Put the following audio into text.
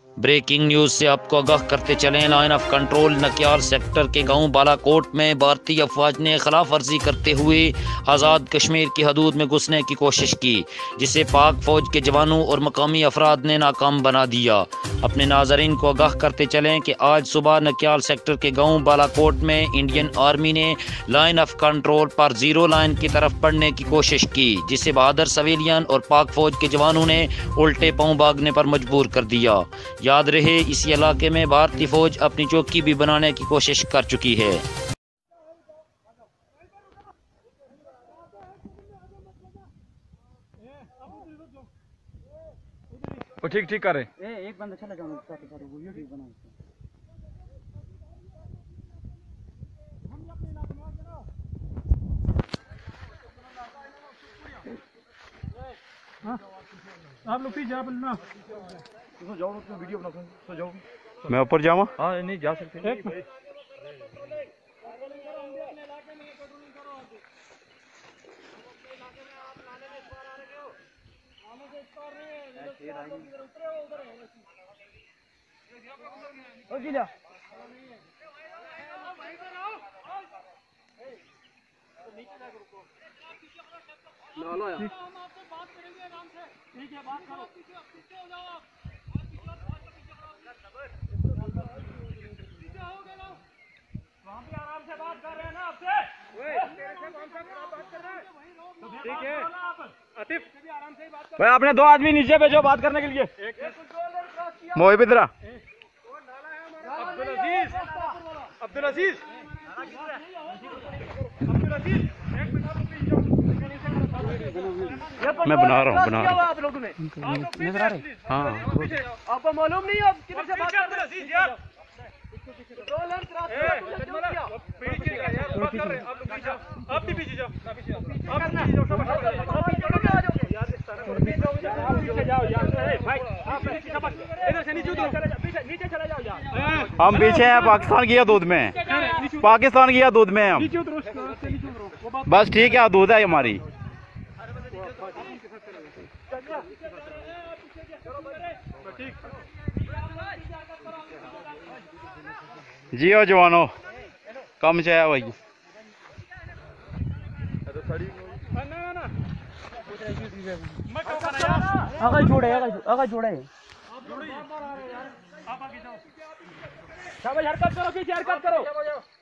Breaking news से आपको आगाह करते चलें। Line of control Nakyal sector के गांव बालाकोट में भारतीय अफवाज ने खिलाफ वर्जी करते हुए आज़ाद कश्मीर की हदूद में घुसने की कोशिश की, जिसे पाक फौज के जवानों और मकामी अफराद ने नाकाम बना दिया। अपने नाजरीन को आगाह करते चलें कि आज सुबह नकियाल सेक्टर के गांव बालाकोट में इंडियन आर्मी ने लाइन ऑफ कंट्रोल पर जीरो लाइन की तरफ बढ़ने की कोशिश की, जिसे बहादुर सिविलियन और पाक फौज के जवानों ने उल्टे पांव भागने पर मजबूर कर दिया। याद रहे, इसी इलाके में भारतीय फौज अपनी चौकी भी बनाने की कोशिश कर चुकी है। वो ठीक ठीक करे। एक बंदा चला जाओ वीडियो ठीक बनाओ। आप लोग जा ना तो जाओ, तो वीडियो बना तो जाओ। मैं ऊपर जाऊँ? हाँ नहीं जा सकते। ठीक है, बात करो। पीछे हो जाओ आप। पीछे हो गए ना, वहाँ पे आराम से बात कर रहे हैं ना आपसे। ठीक है आतिफ, आराम से ही बात भाई आपने दो आदमी नीचे भेजो बात करने के लिए। मोहिब इधर। अब्दुल अजीज, अब्दुल अजीज, मैं बना रहा हूँ आप लोगों ने नजर आ रहे। हाँ आपको मालूम नहीं है किधर से बात कर रहे हैं। आप भी पीछे जाओ, नीचे चला जाओ यार। हम पीछे हैं, पाकिस्तान की हदूद में, पाकिस्तान की हदूद में हम। बस ठीक है, हदूद है हमारी। जी हो जवानों, कम चाहे भाई। आगे जोड़े, आगे जोड़े। शाबाश, हरकत करो, पीछे हरकत करो।